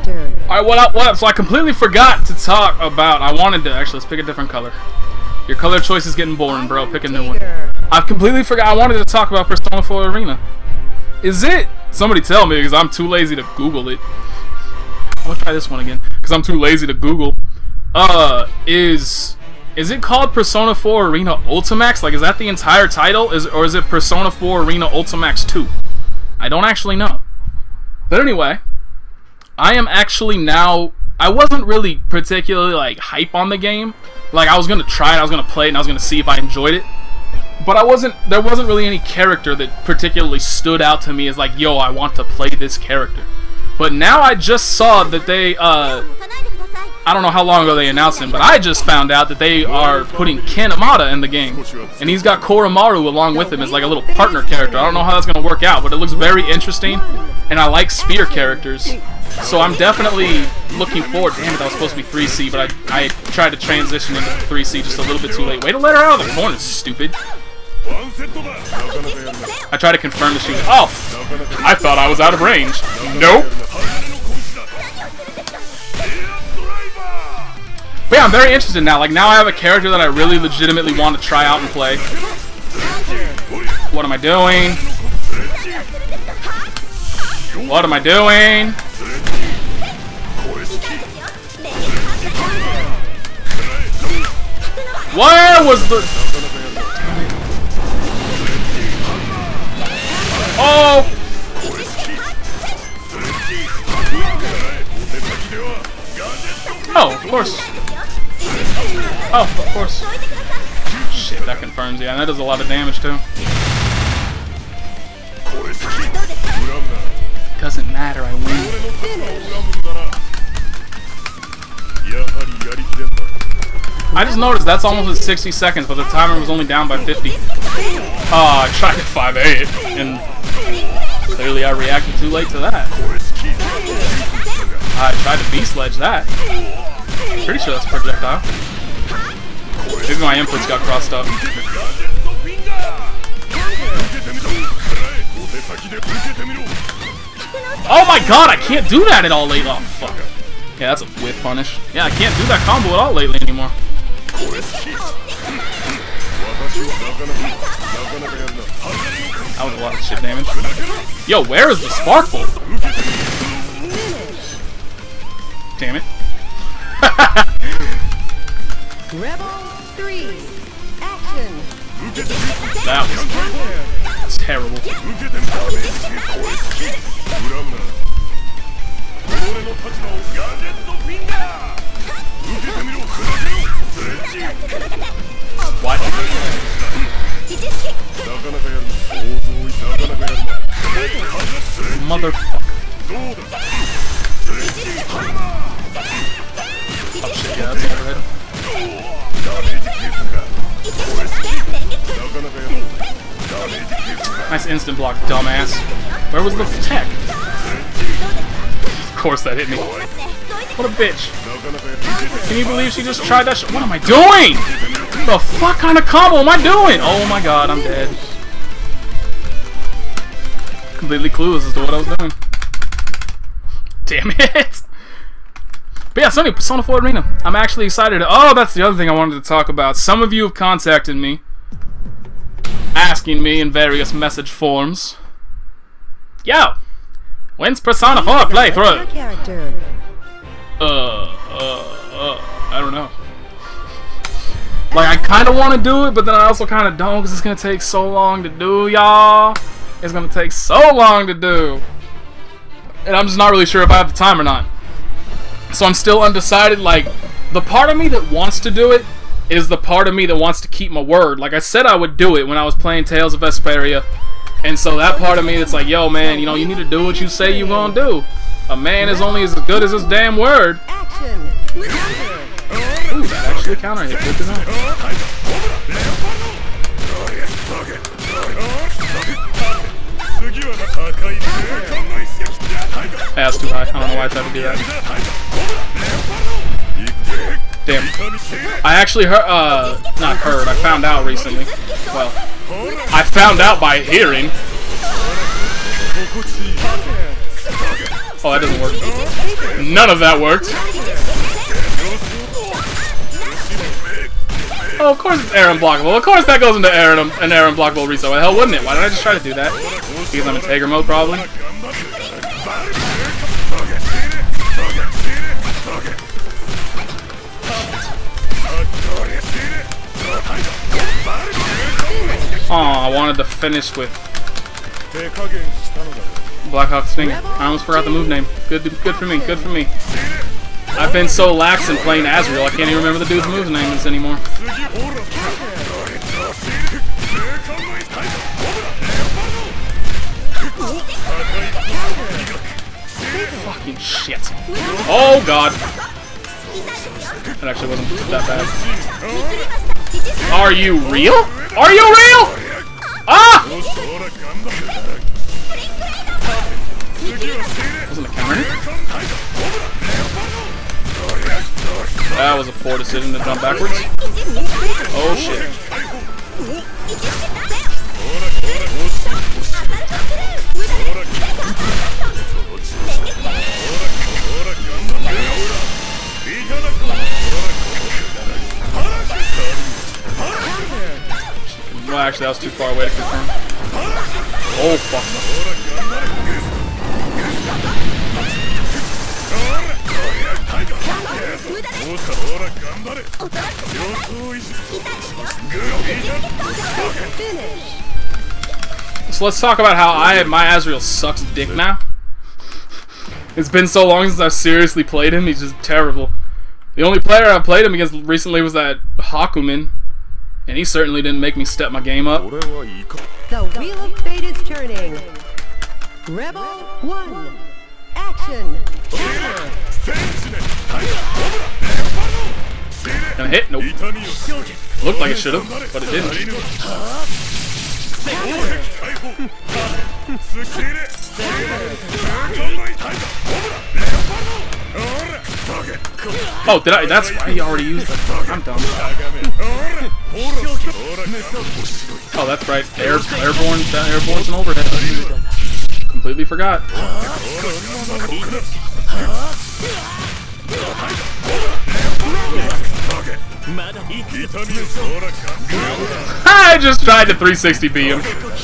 Alright, what up? So I completely forgot to talk about. Actually, let's pick a different color. Your color choice is getting boring, bro. Pick a new one. I've completely forgot. I wanted to talk about Persona 4 Arena. Is it? Somebody tell me, because I'm too lazy to Google it. I'm gonna try this one again, because I'm too lazy to Google. Is it called Persona 4 Arena Ultimax? Like, is that the entire title? Or is it Persona 4 Arena Ultimax 2? I don't actually know. But anyway, I am actually now... I wasn't really particularly, like, hype on the game. Like, I was gonna try it, I was gonna play it, and I was gonna see if I enjoyed it. But there wasn't really any character that particularly stood out to me as like, yo, I want to play this character. But now I just saw that they, I don't know how long ago they announced him, but I just found out that they are putting Ken Amada in the game. And he's got Koromaru along with him as like a little partner character. I don't know how that's going to work out, but it looks very interesting. And I like spear characters. So I'm definitely looking forward. Damn it, that was supposed to be 3C, but I tried to transition into 3C just a little bit too late. Way to let her out of the corner, stupid. I tried to confirm that she was... Oh! I thought I was out of range. Nope. But yeah, I'm very interested now. Like, now I have a character that I really legitimately want to try out and play. What am I doing? What am I doing? Where was the... Oh! Oh, of course. Oh, of course. Shit, that confirms. Yeah, and that does a lot of damage too. Doesn't matter, I win. I just noticed that's almost at 60 seconds, but the timer was only down by 50. Oh, I tried to 5A it, and clearly I reacted too late to that. I tried to B-sledge that. Pretty sure that's a projectile. Maybe my inputs got crossed up. Oh my god, I can't do that at all late. Oh, fuck. Yeah, that's a whiff punish. Yeah, I can't do that combo at all lately anymore. That was a lot of shit damage. Yo, where is the spark bolt? Damn it. Rebel 3, action. That was terrible. What? Motherfucker. Oh shit, yeah, that's overhead. Nice instant block, dumbass. Where was the tech? Of course that hit me. What a bitch. Can you believe she just tried that shit? What am I doing? The fuck kind of combo am I doing? Oh my god, I'm dead. Completely clueless as to what I was doing. Damn it. But yeah, so anyway, Persona 4 Arena. I'm actually excited. Oh, that's the other thing I wanted to talk about. Some of you have contacted me, asking me in various message forms, yo, when's Persona 4 playthrough? I don't know. Like, I kind of want to do it, but then I also kind of don't, because it's going to take so long to do, y'all. It's going to take so long to do. And I'm just not really sure if I have the time or not. So I'm still undecided. Like, the part of me that wants to do it is the part of me that wants to keep my word. Like I said I would do it when I was playing Tales of Vesperia. And so that part of me that's like, yo, man, you know, you need to do what you say you're gonna do. A man is only as good as his damn word. Ooh, that actually counter hit. Good to know. That's too high. I don't know why I tried to do that. Damn. I actually heard, not heard, I found out recently. Well, I found out by hearing. Oh, that doesn't work. None of that worked. Oh, of course it's air unblockable. Of course that goes into air and an air unblockable reset. Why the hell wouldn't it? Why didn't I just try to do that? Because I'm in Tiger mode, probably. Oh, I wanted to finish with Blackhawk Sting. I almost forgot the move name. Good for me. Good for me. I've been so lax in playing Azrael, I can't even remember the dude's move names anymore. Fucking shit. Oh god. That actually wasn't that bad. Are you real? Are you real? Ah! Wasn't a counter. That was a poor decision to jump backwards. Oh shit. Well, actually, that was too far away to confirm. Oh, fuck. So let's talk about how my Azrael sucks dick now. It's been so long since I've seriously played him, he's just terrible. The only player I played him against recently was that Hakumen, and he certainly didn't make me step my game up. The wheel of fate is turning. Rebel 1. Action. Gonna hit? Nope. Looked like it should have, but it didn't. Oh, did I? That's why he already used that. I'm dumb. Oh, that's right. Airborne's an overhead. Completely forgot. I just tried to 360 beat him.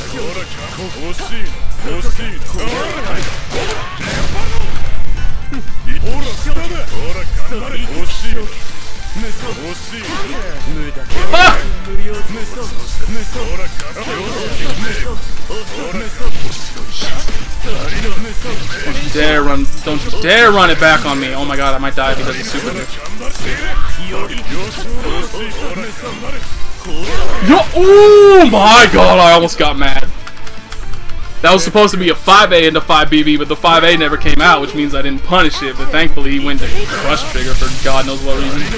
Ah! Don't you dare run it back on me. Oh my god, I might die because of super move. Oh my god, I almost got mad. That was supposed to be a 5A into 5BB, but the 5A never came out, which means I didn't punish it, but thankfully he went to Crush Trigger for God knows what reason.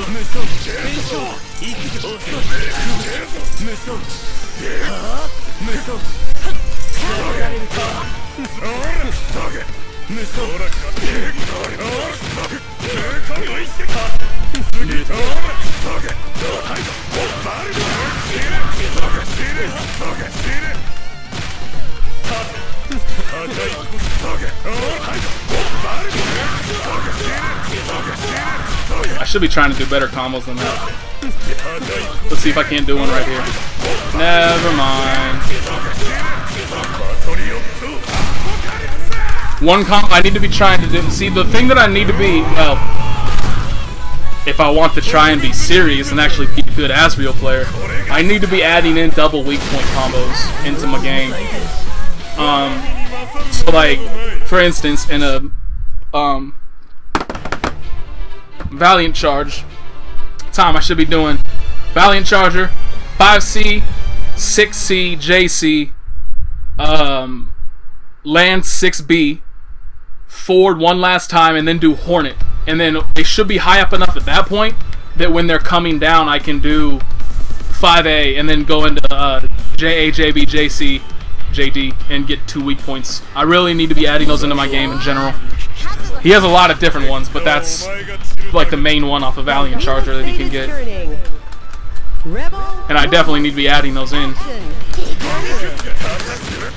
I should be trying to do better combos than that. Let's see if I can't do one right here. Never mind. One combo I need to be trying to do. See, the thing that I need to be, well, if I want to try and be serious and actually be a good Azrael player, I need to be adding in double weak point combos into my game. So like, for instance, in a Valiant Charge time, I should be doing Valiant Charger, 5C, 6C, JC, land 6B, forward one last time, and then do Hornet. And then they should be high up enough at that point that when they're coming down, I can do 5A and then go into JA, JB, JC, JD, and get 2 weak points. I really need to be adding those into my game in general. He has a lot of different ones, but that's like the main one off of Valiant Charger that he can get. And I definitely need to be adding those in.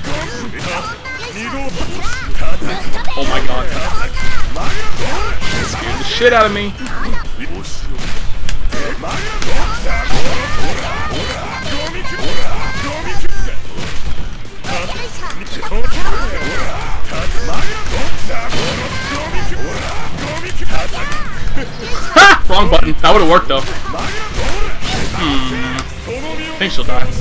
Oh my god. shit out of me. Ha! Wrong button. That would have worked though. I think she'll die.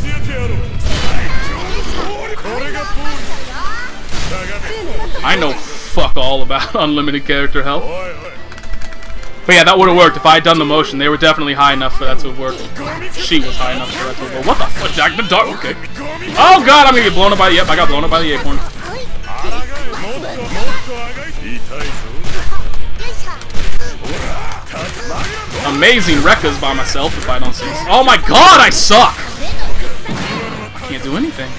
I know fuck all about unlimited character health. But yeah, that would have worked if I had done the motion. They were definitely high enough for that to have worked. She was high enough for that to have worked. What the fuck, Jack? The dark. Okay. Oh god, I'm gonna get blown up by the. Yep, I got blown up by the acorn. Amazing Rekka's by myself if I don't see this. Oh my god, I suck! I can't do anything.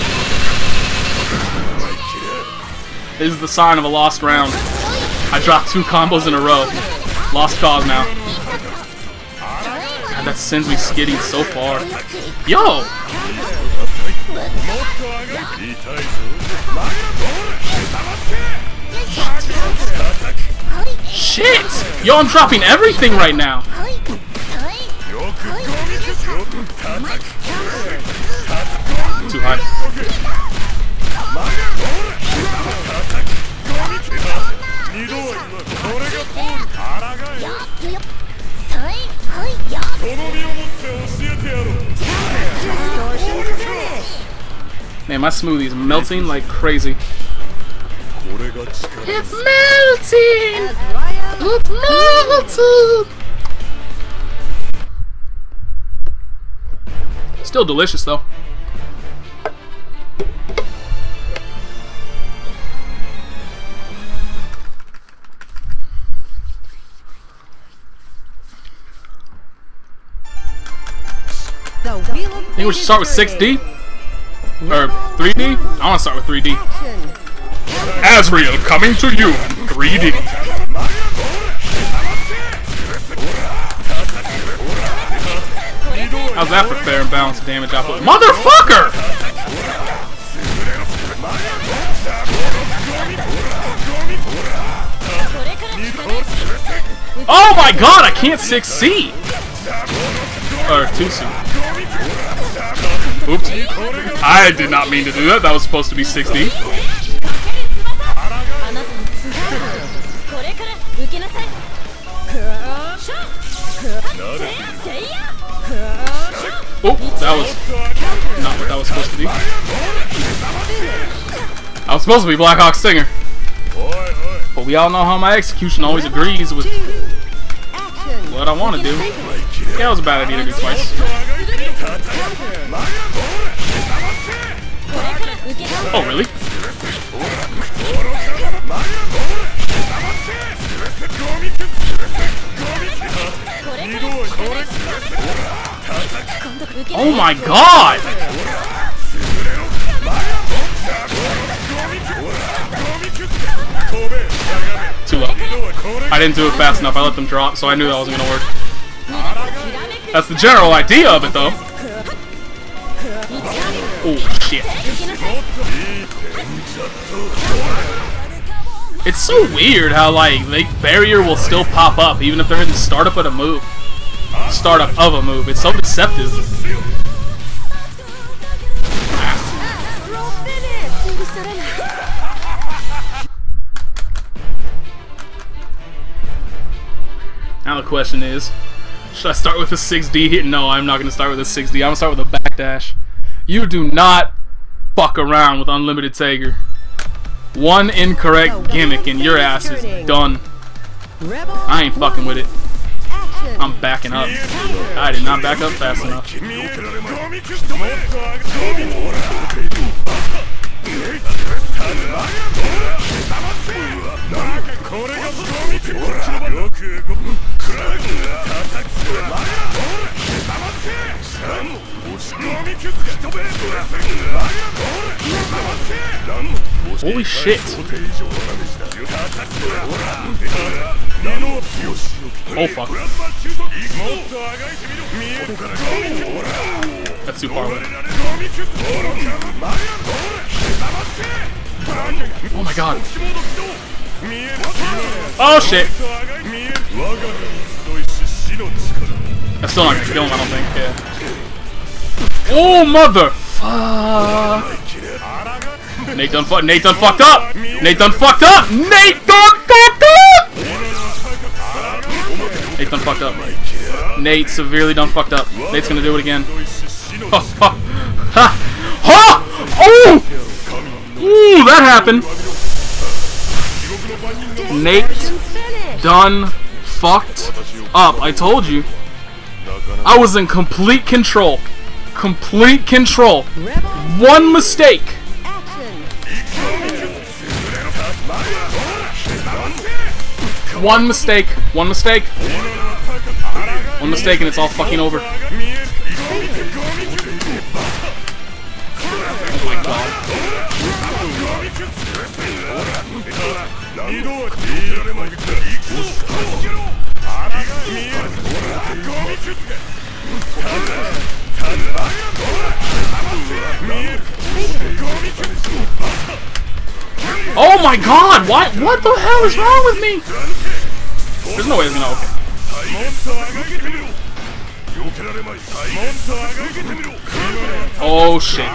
This is the sign of a lost round. I dropped 2 combos in a row. Lost cause now. God, that sends me skidding so far. Yo! Shit! Yo, I'm dropping everything right now. Too high. Man, my smoothie's melting like crazy. It's melting! It's melting! Still delicious though. I think we should start with 6D? Or 3D? I want to start with 3D. Asriel coming to you in 3D. How's that for fair and balanced damage output? Motherfucker! Oh my god, I can't 6C! Or 2C. Oops. I did not mean to do that. That was supposed to be 6D. Oh, that was not what that was supposed to be. I was supposed to be Black Hawk Stinger. But we all know how my execution always agrees with what I want to do. Yeah, it was a bad idea to do twice. Oh, really? Oh my god! Too low. I didn't do it fast enough. I let them drop, so I knew that wasn't gonna work. That's the general idea of it, though. Oh, shit. It's so weird how, like, the barrier will still pop up even if they're in the startup of a move. Startup of a move. It's so deceptive. Now the question is, should I start with a 6D here? No, I'm not going to start with a 6D. I'm going to start with a backdash. You do not fuck around with Unlimited Tager. One incorrect gimmick and your ass is done. I ain't fucking with it. I'm backing up. I did not back up fast enough. Holy shit. Oh fuck. That's too far away. Oh my god. Oh shit. That's still not gonna kill him, I don't think. Yeah. Oh, mother! Fuck. Nate done fucked up! Nate done fucked up! Nate done fucked up! Nate done fucked up. Nate severely done fucked up. Nate's gonna do it again. Ha! Ha! Ha! Ha! Oh! Ooh, that happened. Nate done fucked up. I told you. I was in complete control. Complete control. One mistake. One mistake. One mistake. One mistake and it's all fucking over. Oh my god. Oh my god! What the hell is wrong with me? There's no way it's gonna okay. Oh shit.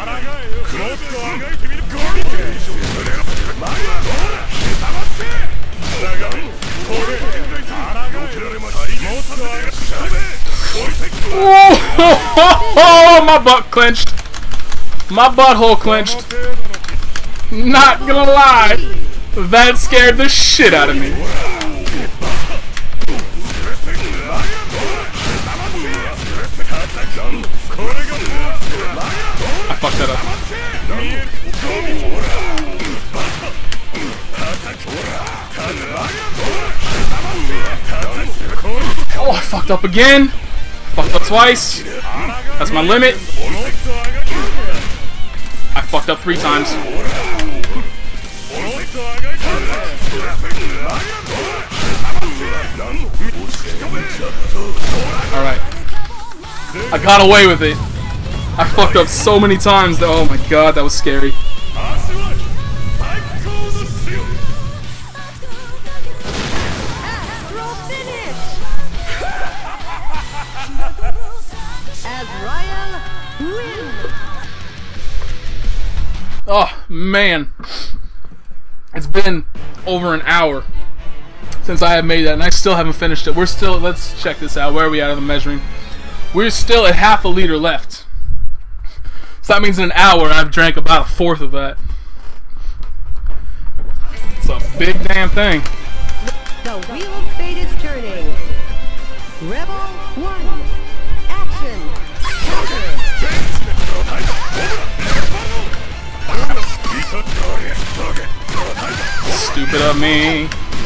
Oh, my butt clenched. My butthole clenched. Not gonna lie, that scared the shit out of me. I fucked that up. Oh, I fucked up again. Fucked up twice. That's my limit. I fucked up 3 times. Alright. I got away with it. I fucked up so many times that, oh my god, that was scary. Oh man, it's been over an hour since I have made that and I still haven't finished it. We're still, let's check this out. Where are we at of the measuring? We're still at half a liter left. So that means in an hour I've drank about 1/4 of that. It's a big damn thing. The wheel of fate is turning. Rebel 1. Action. Stupid of me.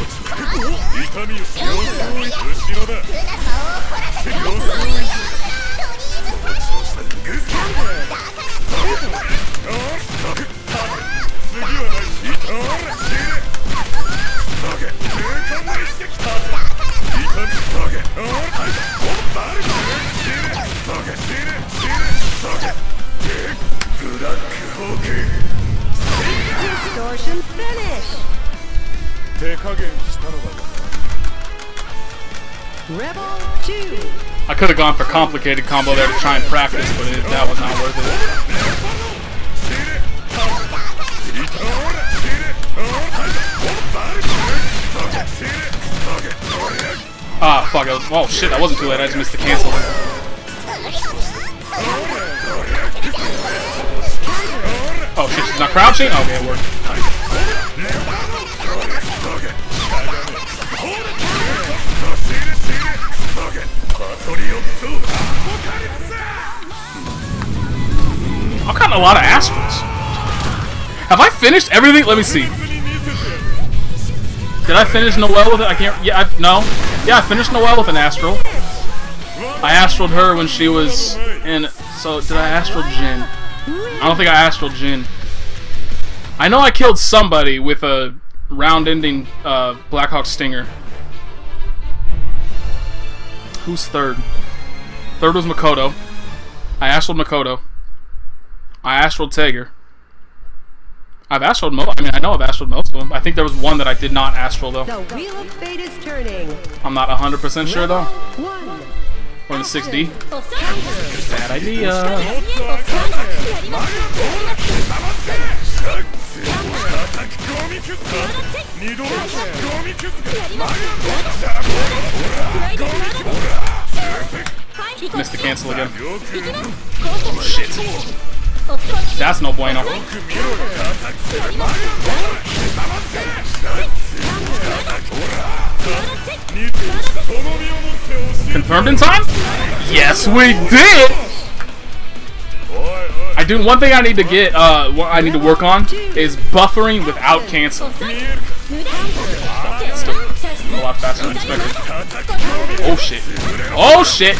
Distortion finish. Rebel 2. I could have gone for complicated combo there to try and practice, but that was not worth it. Ah, fuck. Oh shit, that wasn't too late. I just missed the cancel. Oh shit, she's not crouching? Okay, it worked. I'm cutting a lot of astrals. Have I finished everything? Let me see. Did I finish Noelle with it? I can't. Yeah, no. Yeah, I finished Noelle with an astral. I astraled her when she was in. So, did I astral Jin? I don't think I astral Jin. I know I killed somebody with a round-ending Blackhawk Stinger. Who's third? Third was Makoto. I astraled Makoto. I astraled Tager. I've astraled most. I mean, I know I've astraled most of them. I think there was one that I did not astral though. The wheel of fate is turning. I'm not 100% sure though. One. We're in the 6D. Counter. Bad idea. Missed the cancel again. Oh, shit. That's no bueno. Confirmed in time? Yes, we did! One thing I need to get, what I need to work on is buffering without cancel. It's still a lot faster than expected. Oh shit. Oh shit!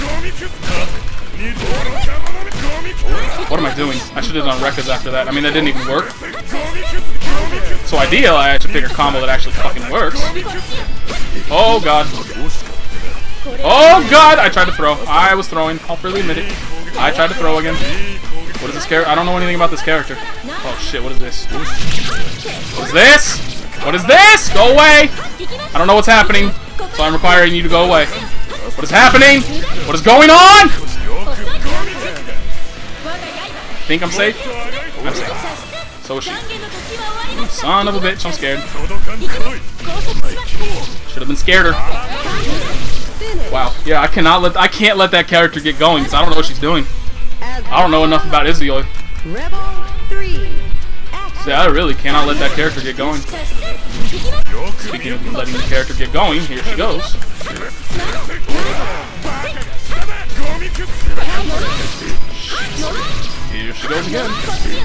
What am I doing? I should have done records after that. I mean, that didn't even work. So ideal, I should pick a combo that actually fucking works. Oh god. Oh god! I tried to throw. I was throwing. I'll freely admit it. I tried to throw again. What is this character? I don't know anything about this character. Oh shit, what is this? What is this? What is this? Go away! I don't know what's happening, so I'm requiring you to go away. What is happening? What is going on? Think I'm safe? I'm safe. So is she. Son of a bitch, I'm scared. Should have been scared her. Wow. Yeah, I can't let that character get going because I don't know what she's doing. I don't know enough about Izuyoi. Rebel 3. See, I really cannot let that character get going. Speaking of letting the character get going, here she goes. Here she goes again.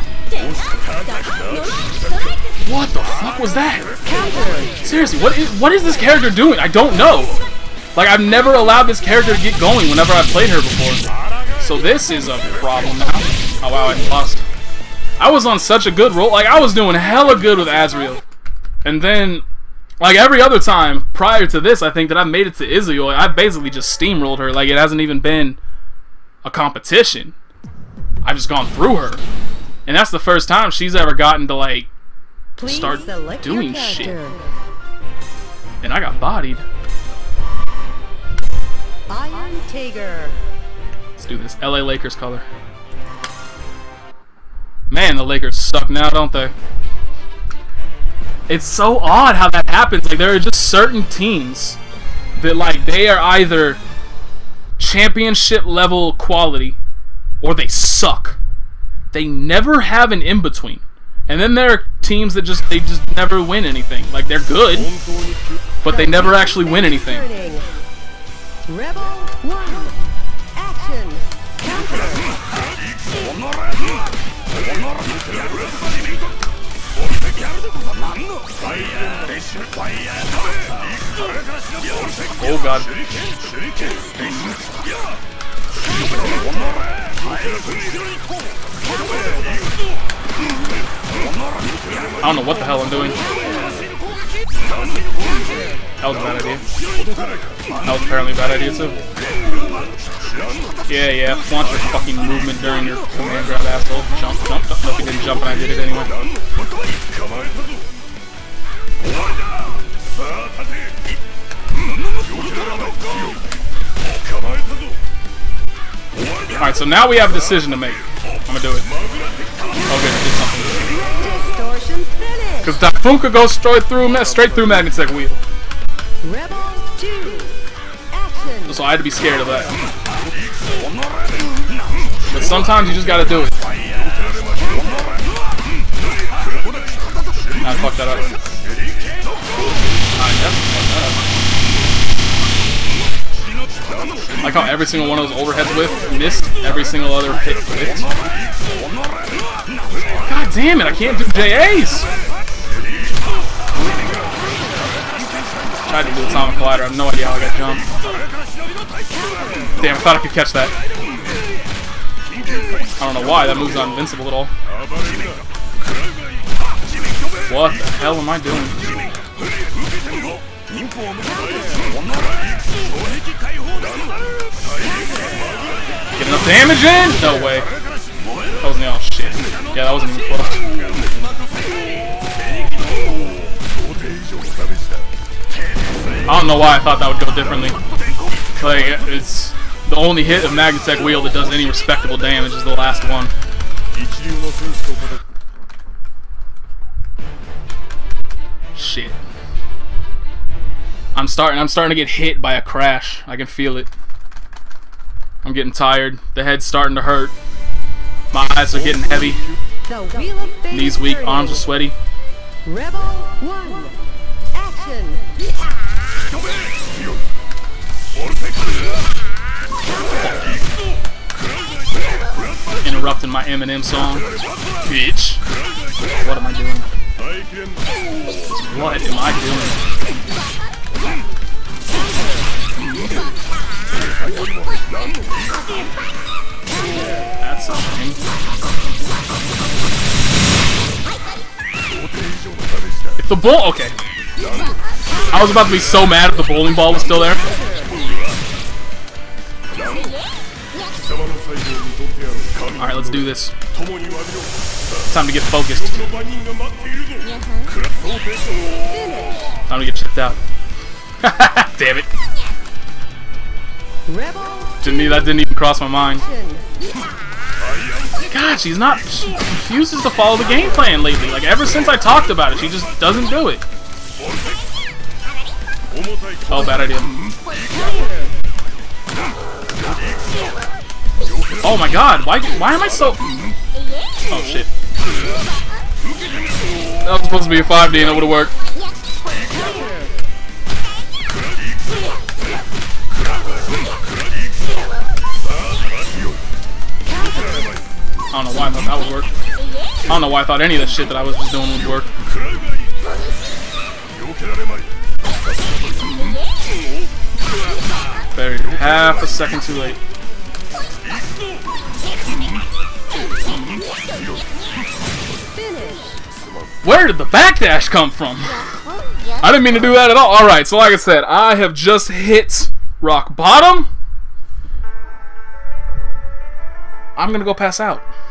What the fuck was that? Seriously, what is this character doing? I don't know. Like, I've never allowed this character to get going whenever I've played her before. So this is a problem now. Oh wow, I lost. I was on such a good roll. Like, I was doing hella good with Asriel. And then, like every other time prior to this, I think that I've made it to Izuyoi, I basically just steamrolled her. Like, it hasn't even been a competition. I've just gone through her. And that's the first time she's ever gotten to, like, start doing shit. And I got bodied. Iron Tiger. Let's do this. LA Lakers color. Man, the Lakers suck now, don't they? It's so odd how that happens. Like, there are just certain teams that, like, they are either championship level quality or they suck. They never have an in-between. And then there are teams that just never win anything. Like, they're good, but they never actually win anything. Rebel 1. Action. Oh god. I don't know what the hell I'm doing. That was a bad idea. That was apparently a bad idea too. Yeah, flaunt your fucking movement during your command grab, asshole. Jump. Nope, he didn't jump and I did it anyway. Alright, so now we have a decision to make. I'm gonna do it. Okay, I did something. Distortion finish. Because Dafunka goes straight through Magnetic Wheel. Rebel 2. Action. So I had to be scared of that. But sometimes you just gotta do it. I fucked that up. I definitely fucked that up. I like how every single one of those overheads missed every single other hit lift. God damn it, I can't do JAs! Tried to do Atomic Collider, I have no idea how I got jumped. Damn, I thought I could catch that. I don't know why, that move's not invincible at all. What the hell am I doing? Get enough damage in? No way. That wasn't, oh shit. Yeah, that wasn't even close. I don't know why I thought that would go differently. Like, it's the only hit of Magnatech Wheel that does any respectable damage is the last one. Shit. I'm starting to get hit by a crash. I can feel it. I'm getting tired. The head's starting to hurt. My eyes are getting heavy. The Wheel of Fate Knees weak, tournament. arms are sweaty. Rebel 1. Action. Interrupting my Eminem song. Bitch. What am I doing? What am I doing? That's a shame. If the ball... Okay. I was about to be so mad if the bowling ball was still there. Alright, let's do this. Time to get focused. Time to get chipped out. Damn it. That didn't even cross my mind. God, she refuses to follow the game plan lately. Like, ever since I talked about it, she just doesn't do it. Oh, bad idea. Oh my god, why am I so... Oh shit. That was supposed to be a 5D and it would've worked. I don't know why I thought that would work. I don't know why I thought any of the shit that I was just doing would work. Buried half a second too late. Where did the backdash come from? I didn't mean to do that at all. Alright, so like I said, I have just hit rock bottom. I'm gonna go pass out.